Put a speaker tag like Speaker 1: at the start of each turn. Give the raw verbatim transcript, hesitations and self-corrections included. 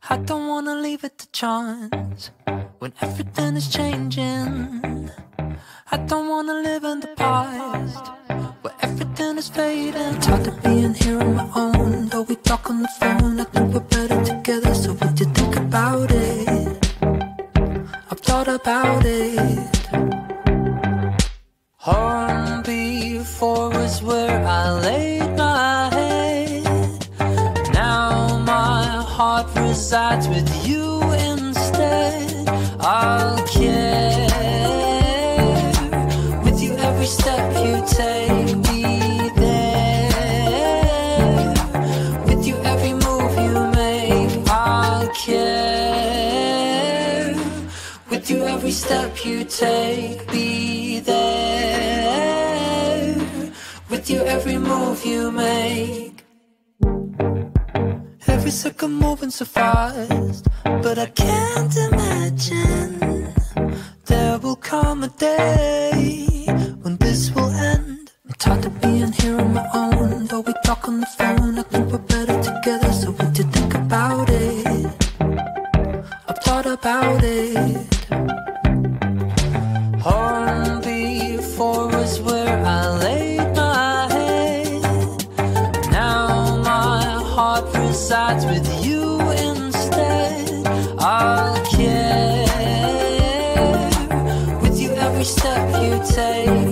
Speaker 1: I don't wanna leave it to chance when everything is changing. I don't wanna live in the past where everything is fading. I'm tired of being here on my own. Though we talk on the phone, I think we're better together. So what you think about it? I've thought about it. Home before was where I laid my head. Now my heart resides with you instead. I'll care with you every step you take. Be there with you every move you make. I'll care with you every step you take. Be there with you every move you make. Every second moving so fast, but I can't imagine there will come a day when this will end. I'm tired of being here on my own. Though we talk on the phone, I think we're better together. So what do you think about it? I've thought about it. Home before was where I laid my head. Now my heart resides with you instead. I'll care with you every step you take.